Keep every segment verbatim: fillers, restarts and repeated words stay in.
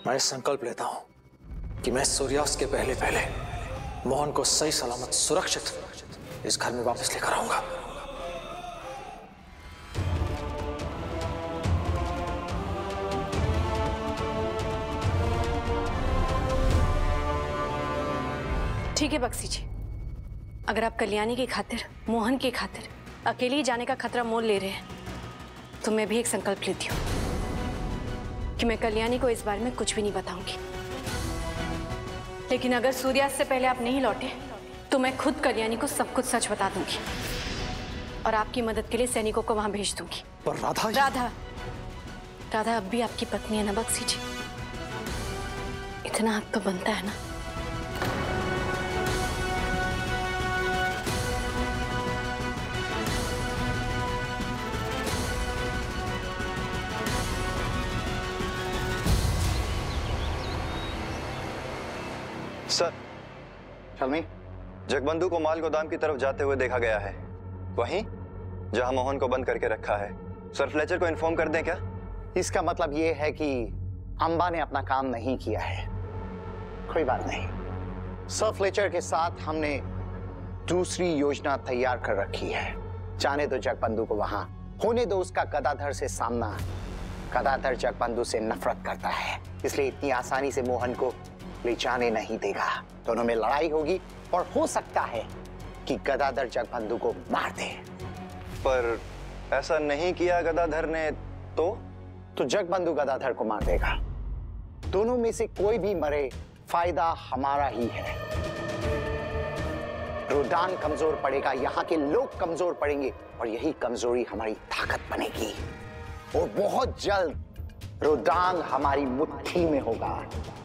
मैं संकल्प लेता हूं कि मैं सूर्यास्त के पहले पहले मोहन को सही सलामत सुरक्षित इस घर में वापस लेकर आऊंगा। ठीक है बक्सी जी, अगर आप कल्याणी की खातिर, मोहन की खातिर अकेले ही जाने का खतरा मोल ले रहे हैं तो मैं भी एक संकल्प लेती हूँ कि मैं कल्याणी को इस बारे में कुछ भी नहीं बताऊंगी। लेकिन अगर सूर्यास्त से पहले आप नहीं लौटे तो मैं खुद कल्याणी को सब कुछ सच बता दूंगी और आपकी मदद के लिए सैनिकों को वहां भेज दूंगी। पर राधा राधा राधा अब भी आपकी पत्नी है ना बक्सी जी, इतना हक तो बनता है ना। सर, शर्मी, जगबंधु को माल गोदाम की तरफ जाते हुए देखा गया है, वहीं जहां मोहन को बंद करके रखा है। सर फ्लेचर को इन्फॉर्म कर दें क्या? इसका मतलब ये है कि अंबा ने अपना काम नहीं किया है। कोई बात नहीं, सर फ्लेचर के साथ हमने दूसरी योजना तैयार कर रखी है। जाने दो जगबंधु को वहां, होने दो उसका गदाधर से सामना। गदाधर जगबंधु से नफरत करता है, इसलिए इतनी आसानी से मोहन को ले जाने नहीं देगा। दोनों में लड़ाई होगी और हो सकता है कि गदाधर जगबंधु को मार दे। पर ऐसा नहीं किया गदाधर ने तो तो जगबंधु गदाधर को मार देगा। दोनों में से कोई भी मरे, फायदा हमारा ही है। रोदान कमजोर पड़ेगा, यहाँ के लोग कमजोर पड़ेंगे और यही कमजोरी हमारी ताकत बनेगी और बहुत जल्द रोदान हमारी मुट्ठी में होगा।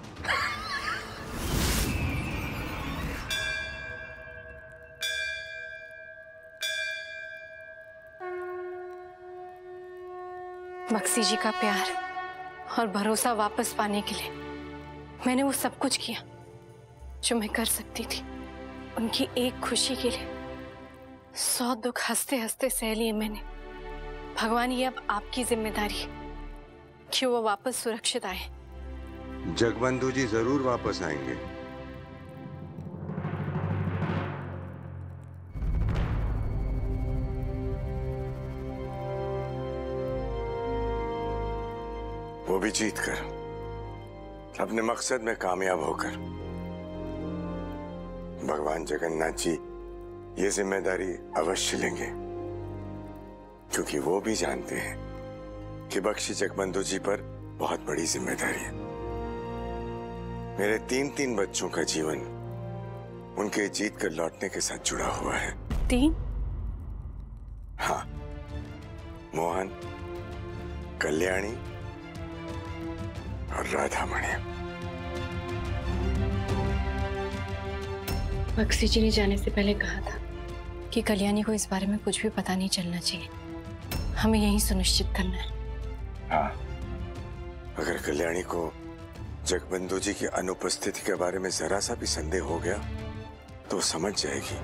बक्सी जी का प्यार और भरोसा वापस पाने के लिए मैंने वो सब कुछ किया जो मैं कर सकती थी। उनकी एक खुशी के लिए सौ दुख हंसते हंसते सह लिए मैंने। भगवान, ये अब आपकी जिम्मेदारी है कि वो वापस सुरक्षित आए। जगबंधु जी जरूर वापस आएंगे। वो भी जीत कर, अपने मकसद में कामयाब होकर। भगवान जगन्नाथ जी ये जिम्मेदारी अवश्य लेंगे, क्योंकि वो भी जानते हैं कि बख्शी जगबंधु जी पर बहुत बड़ी जिम्मेदारी है। मेरे तीन तीन बच्चों का जीवन उनके जीत कर लौटने के साथ जुड़ा हुआ है। तीन? हाँ, मोहन, कल्याणी और राधामणि। बक्सी जी ने जाने से पहले कहा था कि कल्याणी को इस बारे में कुछ भी पता नहीं चलना चाहिए। हमें यही सुनिश्चित करना है। हाँ, अगर कल्याणी को जगबंधु जी की अनुपस्थिति के बारे में जरा सा भी संदेह हो गया तो समझ जाएगी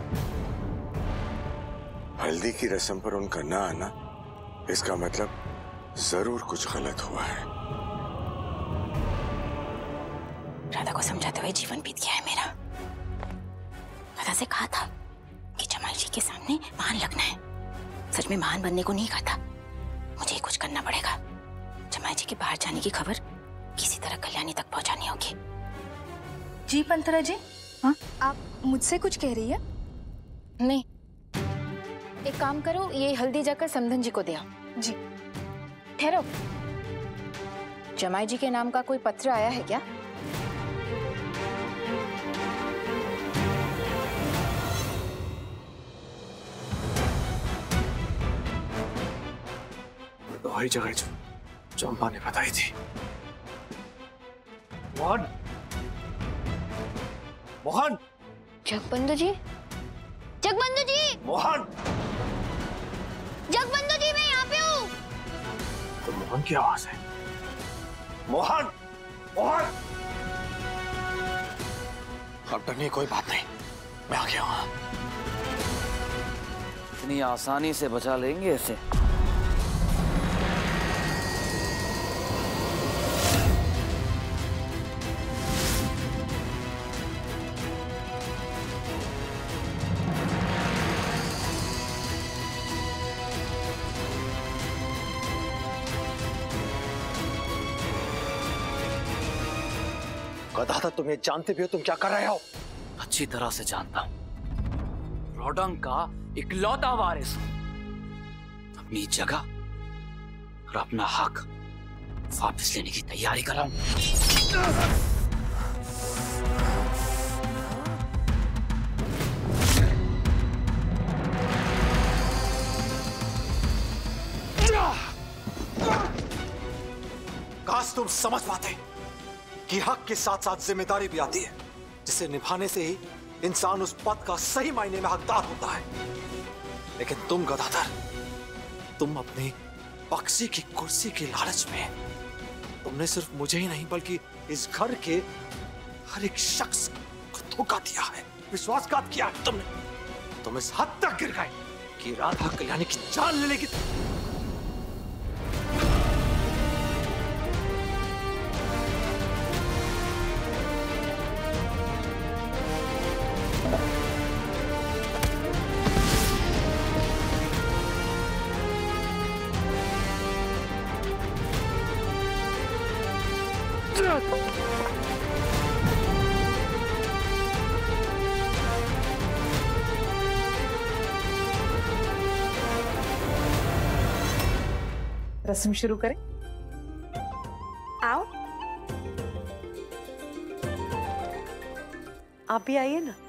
हल्दी की रस्म पर उनका ना आना, इसका मतलब जरूर कुछ गलत हुआ है। राधा को समझाते हुए जीवन बीत गया है मेरा। राधा से कहा था कि जमाई जी के सामने महान लगना है। सच में महान बनने को नहीं कहा था। मुझे कुछ करना पड़ेगा। जमाई जी के बाहर जाने की खबर किसी तरह कल्याणी तक पहुंचानी होगी। जी पंतरा जी, हाँ आप मुझसे कुछ कह रही है? नहीं, एक काम करो, ये हल्दी जाकर समधन जी को दे आओ। जी। ठहरो, जमाई जी के नाम का कोई पत्र आया है क्या? वही जगह जो जो अम्मा ने बताई थी। मोहन, मोहन, जगबंधु जी, जगबंधु जी, मोहन, जगबंधु जी, मैं यहाँ पे हूँ। तो मोहन की आवाज है। मोहन, मोहन। अब डरने की कोई बात नहीं, मैं आ गया हूँ। इतनी आसानी से बचा लेंगे इसे? गदाधर, तुम ये जानते भी हो तुम क्या कर रहे हो? अच्छी तरह से जानता हूं। रोडंग का इकलौता वारिस हूं। अपनी जगह और अपना हक वापस लेने की तैयारी कर रहा हूं। काश तुम समझ पाते कि हक के साथ साथ जिम्मेदारी भी आती है, जिसे निभाने से ही इंसान उस पद का सही मायने में हकदार होता है। लेकिन तुम गदाधर, तुम अपनी बक्सी की कुर्सी के लालच में तुमने सिर्फ मुझे ही नहीं बल्कि इस घर के हर एक शख्स को धोखा दिया है, विश्वासघात किया है तुमने। तुम इस हद तक गिर गए कि राधा कल्याणी की जान ले लेगी। रस्म शुरू करें। आओ, आप भी आइए ना।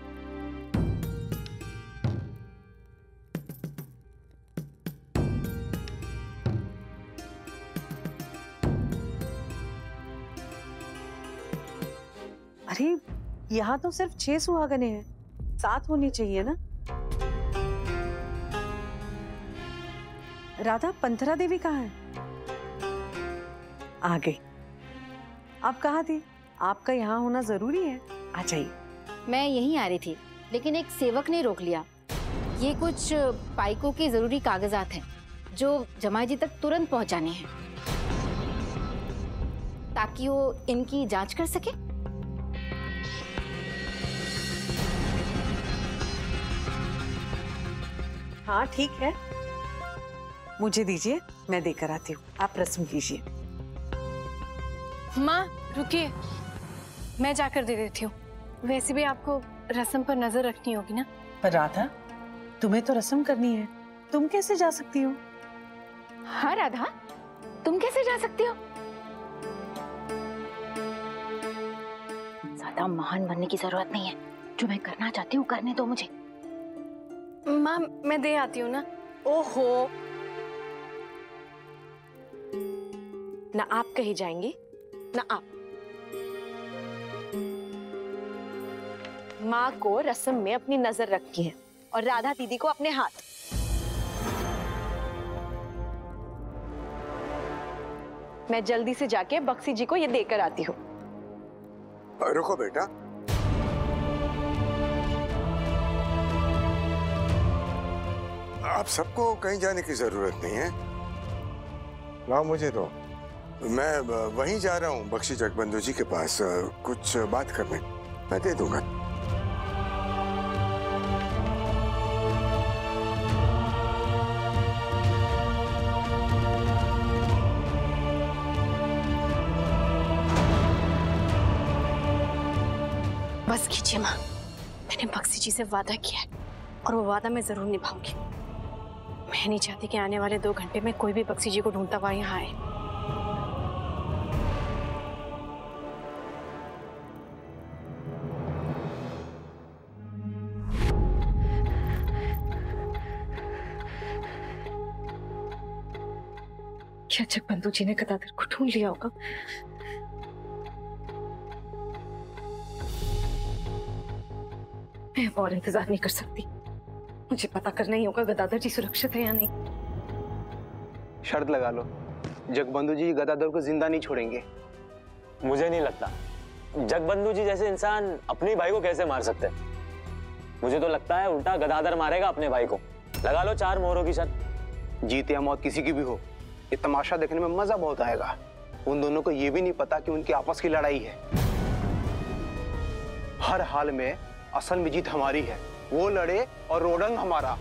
अरे यहाँ तो सिर्फ छह सुहागने हैं, सात होनी चाहिए ना। राधा, पंथरा देवी कहाँ है? आ गई। आप कहाँ थी? आपका यहाँ होना जरूरी है, आ जाइए। मैं यहीं आ रही थी, लेकिन एक सेवक ने रोक लिया। ये कुछ पाइकों के जरूरी कागजात हैं जो जमाई जी तक तुरंत पहुंचाने हैं, ताकि वो इनकी जांच कर सके। हाँ ठीक है, मुझे दीजिए, मैं देकर आती हूँ। आप रस्म कीजिए। माँ रुकिए, मैं जाकर दे देती हूँ। वैसे भी आपको रस्म पर नजर रखनी होगी ना। पर राधा, तुम्हें तो रस्म करनी है, तुम कैसे जा सकती हो? हाँ राधा, तुम कैसे जा सकती हो? ज्यादा महान बनने की जरूरत नहीं है। जो मैं करना चाहती हूँ करने दो मुझे। माँ मैं दे आती हूँ ना। ओहो, ना आप कहीं जाएंगी ना आप। माँ को रस्म में अपनी नजर रखी है और राधा दीदी को अपने हाथ। मैं जल्दी से जाके बक्सी जी को ये देकर आती हूँ। रुको बेटा, आप सबको कहीं जाने की जरूरत नहीं है। लाओ मुझे दो, मैं वहीं जा रहा हूँ बख्शी जगबंधु जी के पास कुछ बात करने। मैं दे दूंगा। बस कीजिए माँ, मैंने बक्सी जी से वादा किया है और वो वादा मैं जरूर निभाऊंगी। मैं नहीं चाहती कि आने वाले दो घंटे में कोई भी बक्सी जी को ढूंढता हुआ यहाँ आए। क्या जगबंधु जी ने गदाधर को ढूंढ लिया होगा? मैं और इंतजार नहीं कर सकती। मुझे पता करना ही होगा गदाधर जी सुरक्षित है या नहीं। शर्त लगा लो, जगबंधु जी गदाधर को जिंदा नहीं छोड़ेंगे। मुझे नहीं लगता। जगबंधु जी जैसे इंसान अपने भाई को कैसे मार सकते? मुझे तो लगता है उल्टा गदाधर मारेगा अपने भाई को। लगा लो चार मोहरों की शर्त। जीत या मौत किसी की भी हो, ये तमाशा देखने में मजा बहुत आएगा। उन दोनों को ये भी नहीं पता कि उनकी आपस की लड़ाई है। हर हाल में असल में जीत हमारी है। वो लड़े और रोडंग हमारा।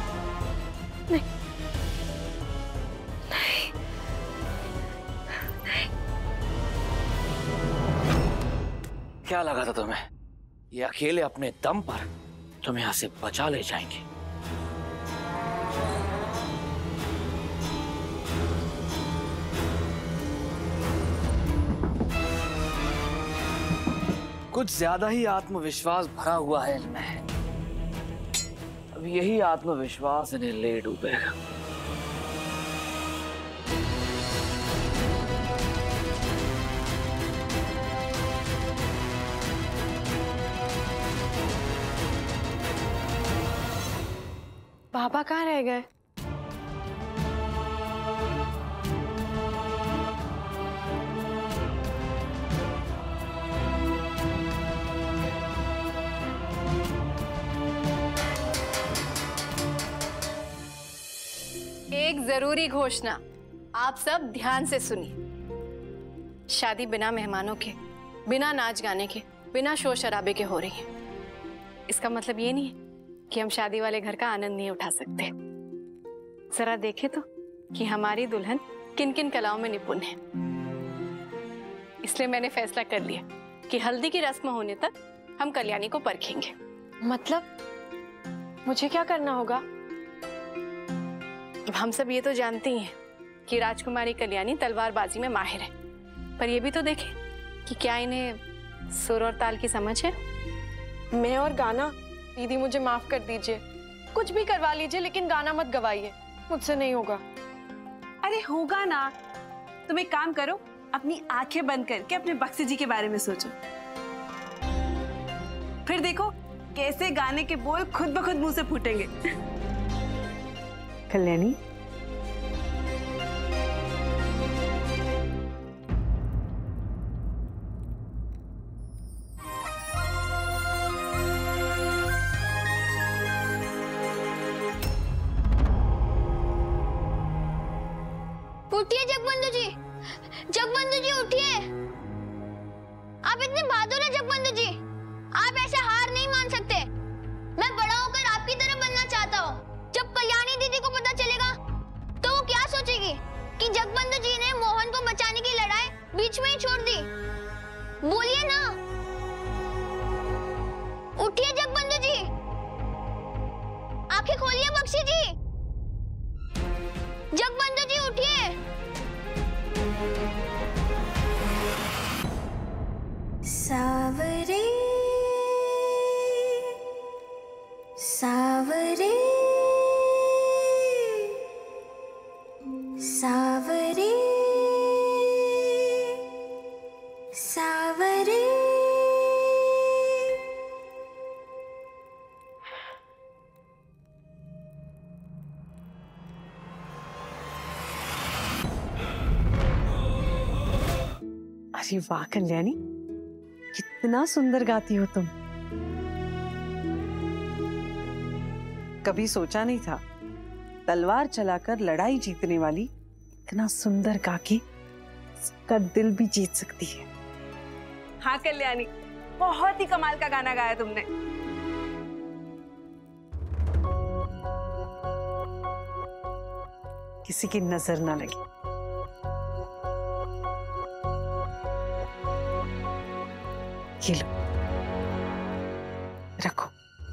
नहीं, नहीं, क्या लगा था तुम्हें ये अकेले अपने दम पर तुम्हें यहां से बचा ले जाएंगे? कुछ ज्यादा ही आत्मविश्वास भरा हुआ है इनमें। अब यही आत्मविश्वास इन्हें ले डूबेगा। पापा कहाँ रह गए? एक जरूरी घोषणा, आप सब ध्यान से सुनिए। शादी बिना मेहमानों के, बिना नाच गाने के, बिना शोर शराबे के हो रही है। इसका मतलब ये नहीं है कि हम शादी वाले घर का आनंद नहीं उठा सकते। जरा देखें तो कि हमारी दुल्हन किन किन कलाओं में निपुण है। इसलिए मैंने फैसला कर लिया कि हल्दी की रस्म होने तक हम कल्याणी को परखेंगे। मतलब मुझे क्या करना होगा? हम सब ये तो जानते ही हैं कि राजकुमारी कल्याणी तलवारबाजी में माहिर है, पर ये भी तो देखें कि क्या इन्हें सुर और ताल की समझ है। मैं और गाना? दीदी मुझे माफ कर दीजिए, कुछ भी करवा लीजिए लेकिन गाना मत गवाइए, मुझसे नहीं होगा। अरे होगा ना। तुम एक काम करो, अपनी आंखें बंद करके अपने बक्सी जी के बारे में सोचो, फिर देखो कैसे गाने के बोल खुद ब खुद मुंह से फूटेंगे। कल्याणी, उठिए जगबंधु जी, जगबंधु जी उठिए। आप इतने बहादुर हैं जगबंधु जी, आप ऐसे हार नहीं मान सकते। मैं बड़ा होकर आपकी तरह बनना चाहता हूँ। जब कल्याणी दीदी को पता चलेगा तो वो क्या सोचेगी कि जगबंधु जी ने मोहन को बचाने की लड़ाई बीच में ही छोड़ दी। बोलिए ना, उठिए जगबंधु जी, आंखें खोलिए बक्सी जी। जगबंधु जी उठिए। सावरे सावरे सावरे सावरे। अरे वाह कल्याणी, कितना सुंदर गाती हो तुम। कभी सोचा नहीं था तलवार चलाकर लड़ाई जीतने वाली इतना सुंदर गा के सबका दिल भी जीत सकती है। हाँ कल्याणी, बहुत ही कमाल का गाना गाया तुमने। किसी की नजर ना लगी। ये लो, रखो।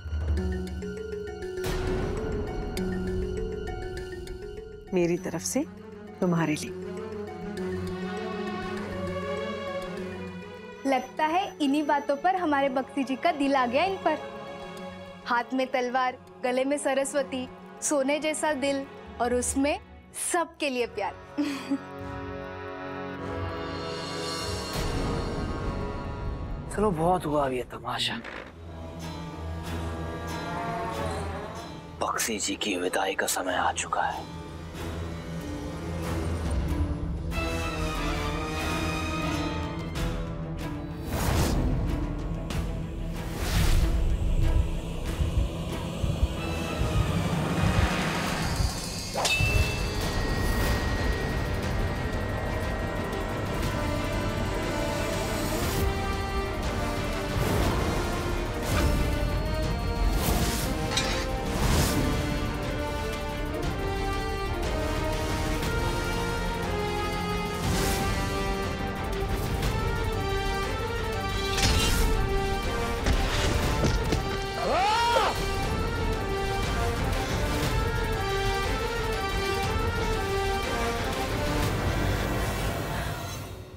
मेरी तरफ से तुम्हारे लिए। लगता है इन्हीं बातों पर हमारे बक्सी जी का दिल आ गया इन पर। हाथ में तलवार, गले में सरस्वती, सोने जैसा दिल और उसमें सबके लिए प्यार। चलो बहुत हुआ अब ये तमाशा। बक्सी जी की विदाई का समय आ चुका है।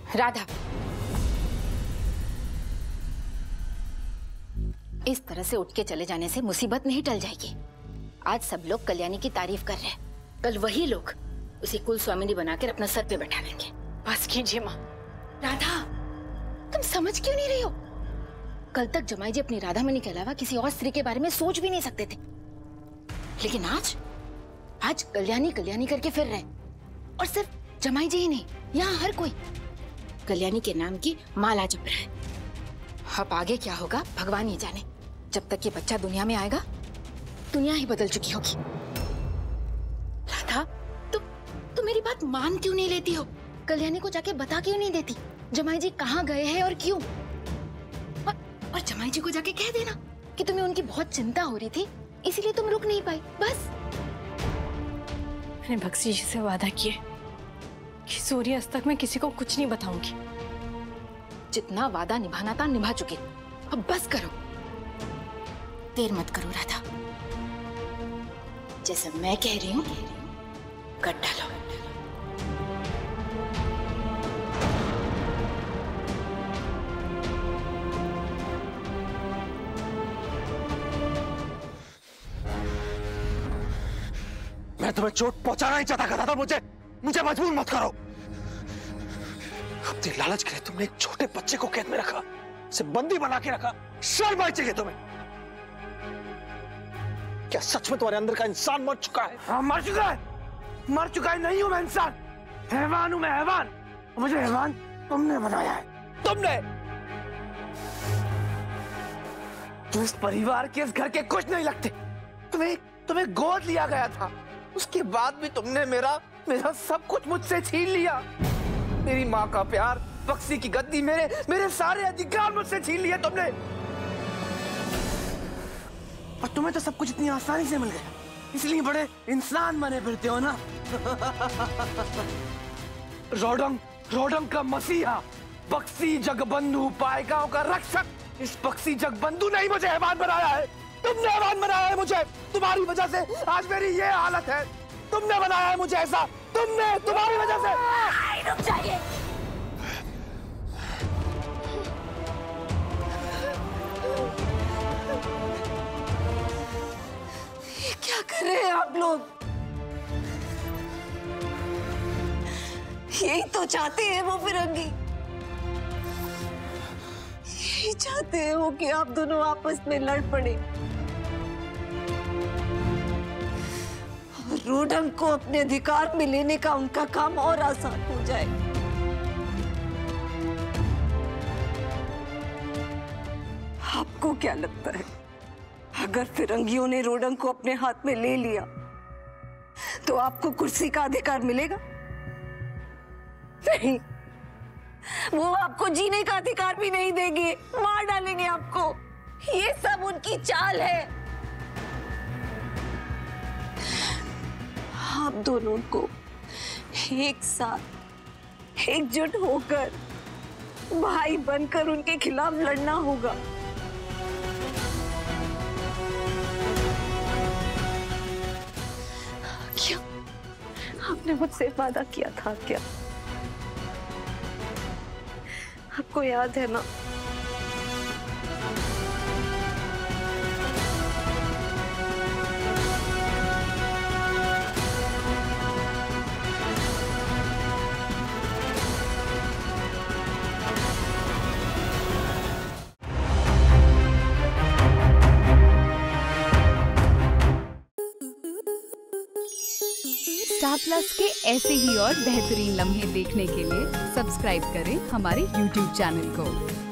राधा, इस तरह से उठ के चले जाने से मुसीबत नहीं टल जाएगी। आज सब लोग कल्याणी की तारीफ कर रहे हैं, कल वही लोग उसे कुल स्वामिनी बनाकर अपना सर पे बैठा लेंगे। बस कीजिए माँ। राधा, तुम समझ क्यों नहीं रही हो? कल तक जमाई जी अपनी राधा मणि के अलावा किसी और स्त्री के बारे में सोच भी नहीं सकते थे, लेकिन आज आज कल्याणी कल्याणी करके फिर रहे। और सिर्फ जमाई जी ही नहीं, यहाँ हर कोई कल्याणी के नाम की माला जप रहा है। अब आगे क्या होगा भगवान ही जाने। जब तक ये बच्चा दुनिया में आएगा दुनिया ही बदल चुकी होगी। राधा, तुम तुम मेरी बात मान क्यों नहीं लेती हो? कल्याणी को जाके बता क्यों नहीं देती जमाई जी कहाँ गए हैं और क्यों? और, और जमाई जी को जाके कह देना कि तुम्हें उनकी बहुत चिंता हो रही थी, इसीलिए तुम रुक नहीं पाई। बस मैंने बक्सी जी से वादा किया कि सूर्य अस्त तक मैं किसी को कुछ नहीं बताऊंगी। जितना वादा निभाना था निभा चुके, अब बस करो, देर मत करो राधा। जैसे मैं कह रही हूँ कर डालो। मैं तुम्हें चोट पहुंचाना ही चाहता था, मुझे मुझे मजबूर मत करो। अपनी लालच के लिए तुमने एक छोटे बच्चे को कैद में रखा, उसे बंदी बना के रखा। शर्म आनी चाहिए तुम्हें। क्या सच में तुम्हारे अंदर का इंसान मर चुका है? हाँ, मर चुका है, मर चुका है। नहीं हूं मैं इंसान, हैवान हूं मैं, हैवान। मुझे हैवान तुमने बनाया है, तुमने। तुम इस परिवार के, इस घर के कुछ नहीं लगते। तुम्हें तुम्हें गोद लिया गया था, उसके बाद भी तुमने मेरा मेरा सब कुछ मुझसे छीन लिया। मेरी माँ का प्यार, बक्सी की गद्दी, मेरे मेरे सारे अधिकार मुझसे छीन लिए तुमने। और तुम्हें तो सब कुछ इतनी आसानी से मिल गया, इसलिए बड़े इंसान बने फिरते हो ना। रोडंग रोडंग का मसीहा, बक्सी जगबंधु, पायगांव का रक्षक, इस बक्सी जगबंधु ने ही मुझे हैवान बनाया है। तुमने हैवान बनाया है मुझे। तुम्हारी वजह से आज मेरी ये हालत है। तुमने बनाया है मुझे ऐसा, तुमने, तुम्हारी वजह से। रुक जाइए। ये क्या कर रहे हैं आप लोग? यही तो चाहते हैं वो फिरंगी, यही चाहते हैं वो कि आप दोनों आपस में लड़ पड़े और रोडंग को अपने अधिकार में लेने का उनका काम और आसान हो जाए। आपको क्या लगता है, अगर फिरंगियों ने रोडंग को अपने हाथ में ले लिया तो आपको कुर्सी का अधिकार मिलेगा? नहीं, वो आपको जीने का अधिकार भी नहीं देंगे, मार डालेंगे आपको। ये सब उनकी चाल है। आप दोनों को एक साथ एकजुट होकर भाई बनकर उनके खिलाफ लड़ना होगा। क्या आपने मुझसे वादा किया था क्या? आपको याद है ना? स्टार प्लस के ऐसे ही और बेहतरीन लम्हे देखने के लिए सब्सक्राइब करें हमारे यूट्यूब चैनल को।